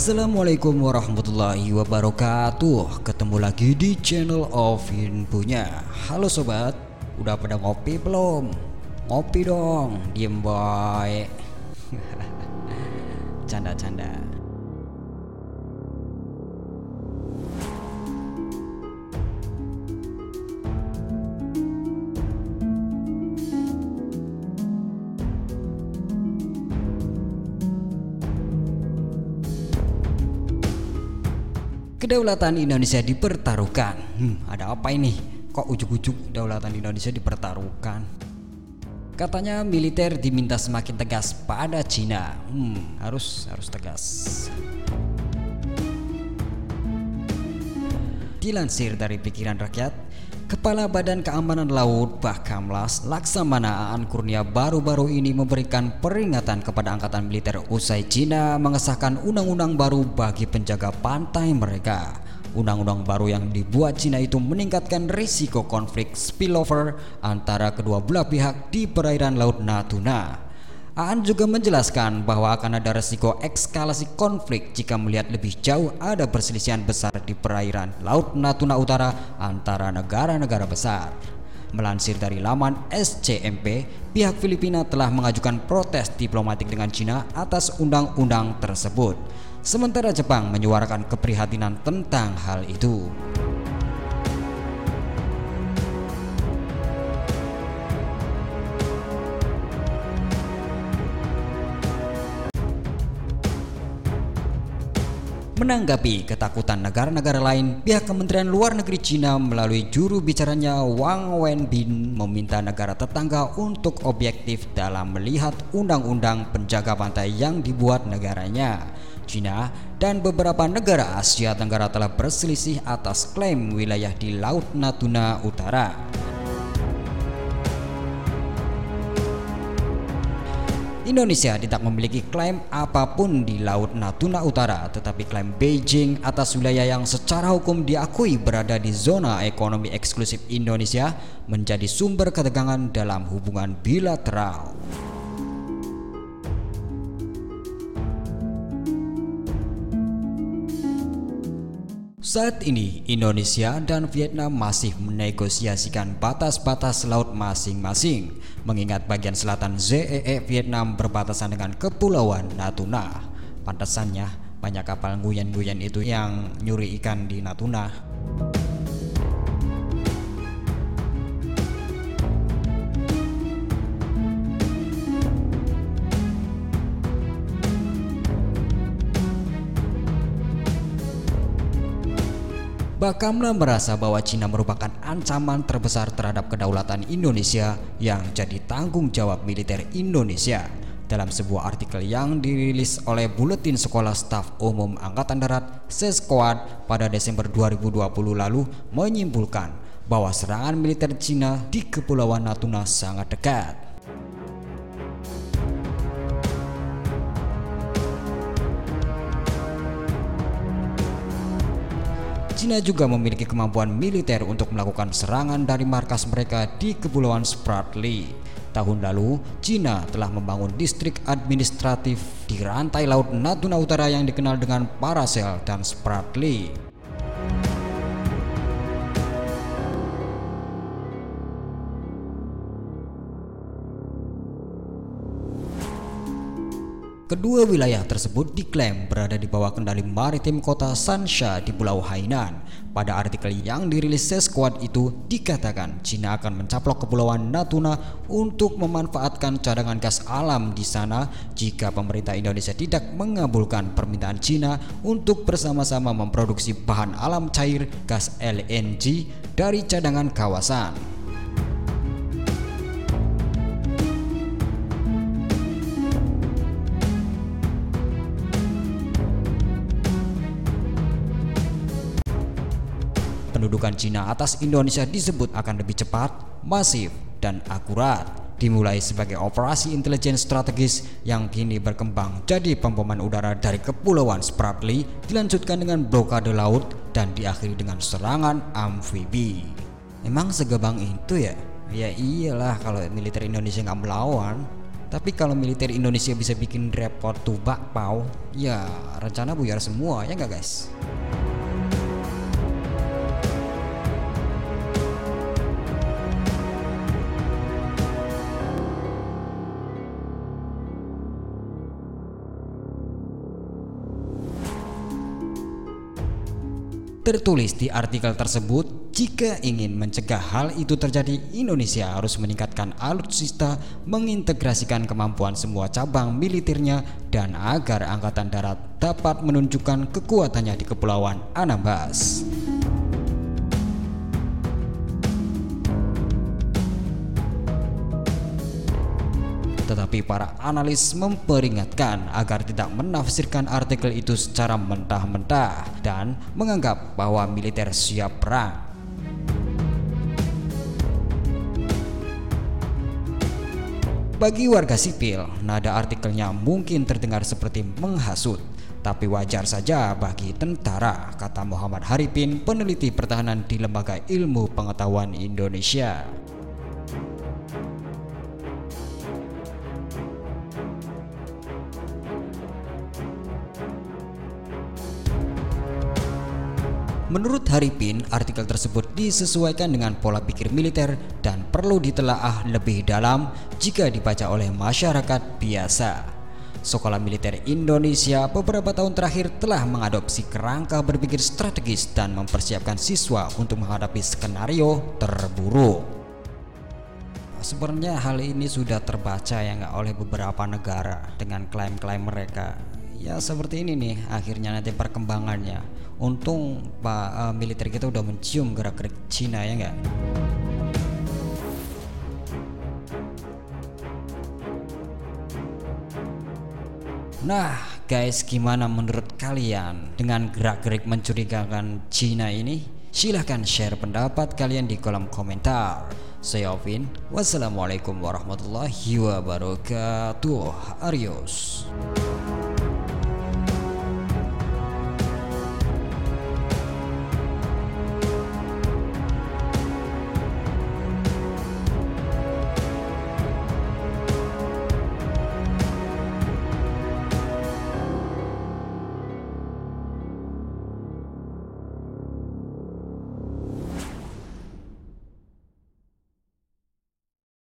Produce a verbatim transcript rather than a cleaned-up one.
Assalamualaikum warahmatullahi wabarakatuh. Ketemu lagi di channel Ovin punya. Halo sobat, udah pada ngopi belum? Ngopi dong, diem boy. Canda-canda. Kedaulatan Indonesia dipertaruhkan. Hmm, ada apa ini? Kok ujuk-ujuk kedaulatan Indonesia dipertaruhkan? Katanya militer diminta semakin tegas pada Cina. Hmm, harus harus tegas. Dilansir dari Pikiran Rakyat, Kepala Badan Keamanan Laut Bakamlas Laksamana Aan Kurnia baru-baru ini memberikan peringatan kepada angkatan militer usai Cina mengesahkan undang-undang baru bagi penjaga pantai mereka. Undang-undang baru yang dibuat Cina itu meningkatkan risiko konflik spillover antara kedua belah pihak di perairan Laut Natuna. Aan juga menjelaskan bahwa akan ada risiko eskalasi konflik jika melihat lebih jauh ada perselisihan besar di perairan Laut Natuna Utara antara negara-negara besar. Melansir dari laman S C M P, pihak Filipina telah mengajukan protes diplomatik dengan Cina atas undang-undang tersebut. Sementara Jepang menyuarakan keprihatinan tentang hal itu. Menanggapi ketakutan negara-negara lain, pihak Kementerian Luar Negeri Cina melalui juru bicaranya Wang Wenbin meminta negara tetangga untuk objektif dalam melihat undang-undang penjaga pantai yang dibuat negaranya. Cina dan beberapa negara Asia Tenggara telah berselisih atas klaim wilayah di Laut Natuna Utara. Indonesia tidak memiliki klaim apapun di Laut Natuna Utara, tetapi klaim Beijing atas wilayah yang secara hukum diakui berada di zona ekonomi eksklusif Indonesia menjadi sumber ketegangan dalam hubungan bilateral. Saat ini Indonesia dan Vietnam masih menegosiasikan batas-batas laut masing-masing, mengingat bagian selatan Z E E Vietnam berbatasan dengan Kepulauan Natuna. Pantesannya banyak kapal nguyen-nguyen itu yang nyuri ikan di Natuna. Bakamla merasa bahwa Cina merupakan ancaman terbesar terhadap kedaulatan Indonesia yang jadi tanggung jawab militer Indonesia. Dalam sebuah artikel yang dirilis oleh Buletin Sekolah Staf Umum Angkatan Darat Sesquad pada Desember dua ribu dua puluh lalu menyimpulkan bahwa serangan militer Cina di Kepulauan Natuna sangat dekat. Cina juga memiliki kemampuan militer untuk melakukan serangan dari markas mereka di Kepulauan Spratly. Tahun lalu, Cina telah membangun distrik administratif di rantai Laut Natuna Utara yang dikenal dengan Paracel dan Spratly. Kedua wilayah tersebut diklaim berada di bawah kendali maritim kota Shansha di Pulau Hainan. Pada artikel yang dirilis Sesquad itu dikatakan Cina akan mencaplok Kepulauan Natuna untuk memanfaatkan cadangan gas alam di sana jika pemerintah Indonesia tidak mengabulkan permintaan Cina untuk bersama-sama memproduksi bahan alam cair gas L N G dari cadangan kawasan. Pendudukan Cina atas Indonesia disebut akan lebih cepat, masif, dan akurat. Dimulai sebagai operasi intelijen strategis yang kini berkembang jadi pemboman udara dari Kepulauan Spratly, dilanjutkan dengan blokade laut, dan diakhiri dengan serangan amfibi. Emang segebang itu ya? Ya iyalah, kalau militer Indonesia nggak melawan, Tapi kalau militer Indonesia bisa bikin repot tuh bakpao, ya rencana buyar semua, ya nggak guys? Tertulis di artikel tersebut, jika ingin mencegah hal itu terjadi, Indonesia harus meningkatkan alutsista, mengintegrasikan kemampuan semua cabang militernya, dan agar Angkatan Darat dapat menunjukkan kekuatannya di Kepulauan Anambas. Tetapi para analis memperingatkan agar tidak menafsirkan artikel itu secara mentah-mentah dan menganggap bahwa militer siap perang. Bagi warga sipil, nada artikelnya mungkin terdengar seperti menghasut, tapi wajar saja bagi tentara, kata Muhammad Haripin, peneliti pertahanan di Lembaga Ilmu Pengetahuan Indonesia. Menurut Haripin, artikel tersebut disesuaikan dengan pola pikir militer dan perlu ditelaah lebih dalam jika dibaca oleh masyarakat biasa. Sekolah Militer Indonesia beberapa tahun terakhir telah mengadopsi kerangka berpikir strategis dan mempersiapkan siswa untuk menghadapi skenario terburuk. Sebenarnya hal ini sudah terbaca ya nggak oleh beberapa negara dengan klaim-klaim mereka. Ya seperti ini nih akhirnya nanti perkembangannya. Untung Pak uh, militer kita udah mencium gerak-gerik Cina ya nggak? Nah guys, gimana menurut kalian dengan gerak-gerik mencurigakan Cina ini? Silahkan share pendapat kalian di kolom komentar. Saya Ovin, wassalamualaikum warahmatullahi wabarakatuh. Adios.